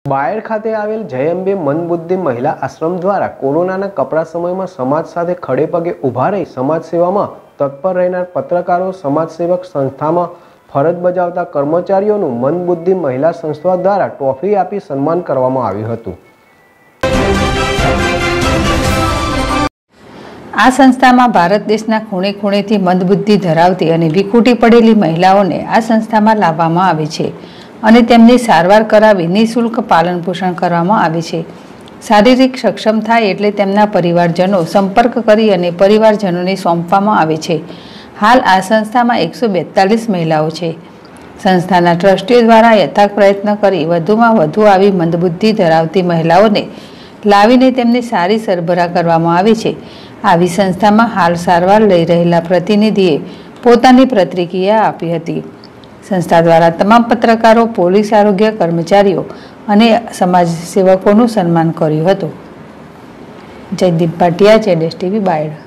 બાયડ ખાતે આવેલ જય અંબે મંદબુદ્ધિ મહિલા આશ્રમ દ્વારા કોરોનાના કપરા સમયમાં સમાજ સાથે ખડે પગે ઊભા રહી સમાજ સેવામાં તત્પર રહેનાર પત્રકારો, સમાજસેવક, સંસ્થામાં ફરજ બજાવતા કર્મચારીઓનું મંદબુદ્ધિ મહિલા સંસ્થા દ્વારા ટ્રોફી આપી સન્માન કરવામાં આવ્યું હતું। આ સંસ્થામાં ભારત દેશના ખૂણે ખૂણેથી મંદબુદ્ધિ ધરાવતી અને વિખૂટી પડેલી મહિલાઓને આ સંસ્થામાં લાવવામાં આવે છે અને તેમની સારવાર કરાવી નિઃશુલ્ક પાલન પોષણ કરવામાં આવે છે। શારીરિક સક્ષમ થાય એટલે તેમના પરિવારજનો સંપર્ક કરી અને પરિવારજનોને સોંપવામાં આવે છે। હાલ આ સંસ્થામાં 142 મહિલાઓ છે। સંસ્થાના ટ્રસ્ટીઓ દ્વારા યથાર્થ પ્રયત્ન કરી વધુમાં વધુ આવી મંદબુદ્ધિ ધરાવતી મહિલાઓને લાવીને તેમની સારી સરભરા કરવામાં આવે છે। આવી સંસ્થામાં હાલ સારવાર લઈ રહેલા પ્રતિનિધિએ પોતાની પ્રતિક્રિયા આપી હતી। સંસ્થા દ્વારા તમામ પત્રકારો, પોલીસ, આરોગ્ય કર્મચારીઓ અને સમાજસેવકોનું સન્માન કર્યું હતું। જયદીપ ભાટિયા, ZSTV બાયડ।